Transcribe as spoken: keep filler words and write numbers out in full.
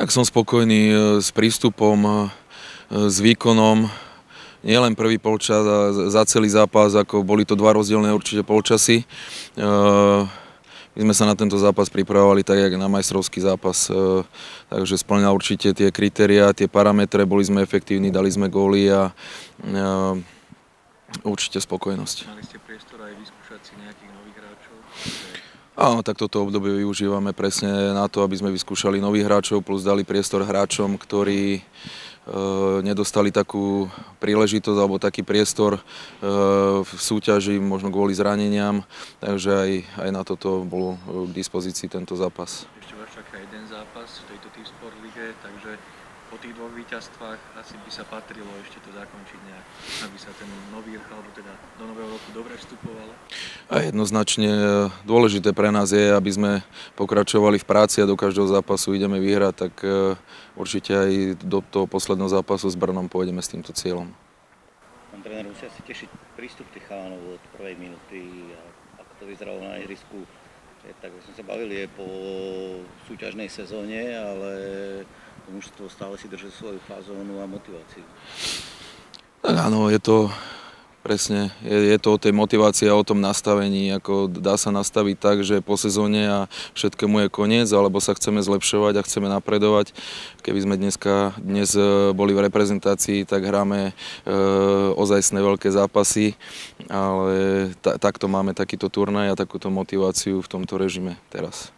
Tak som spokojný s prístupom, s výkonom. Nie len prvý polčas a za celý zápas, ako boli to dva rozdielne určite polčasy. My sme sa na tento zápas pripravovali tak, jak na majstrovský zápas, takže spĺňal určite tie kritériá, tie parametre, boli sme efektívni, dali sme góly a určite spokojnosť. Mali ste priestor aj vyskúšať si nejakých nových hráčov? Áno, tak toto obdobie využívame presne na to, aby sme vyskúšali nových hráčov, plus dali priestor hráčom, ktorí e, nedostali takú príležitosť alebo taký priestor e, v súťaži, možno kvôli zraneniam, takže aj, aj na toto bol k dispozícii tento zápas. Ešte vás čaká jeden zápas v tejto T-Sport lige, takže po tých dvoch víťazstvách asi by sa patrilo ešte to zakončiť nejak, aby sa ten nový rok, alebo teda do nového roku dobre vstupovalo. A jednoznačne dôležité pre nás je, aby sme pokračovali v práci a do každého zápasu ideme vyhrať, tak určite aj do toho posledného zápasu s Brnom pôjdeme s týmto cieľom. Pán tréner, musia si tešiť prístup tých chalanov od prvej minúty a ako to vyzeralo na ihrisku. Tak sme sa bavili je po súťažnej sezóne, ale mužstvo stále si drží svoju fazónu a motiváciu. Tak áno, je to presne, je, je to o tej motivácii a o tom nastavení, ako dá sa nastaviť tak, že po sezóne a všetkému je koniec, alebo sa chceme zlepšovať a chceme napredovať. Keby sme dneska, dnes boli v reprezentácii, tak hráme e, ozajstné veľké zápasy, ale ta, takto máme takýto turnaj a takúto motiváciu v tomto režime teraz.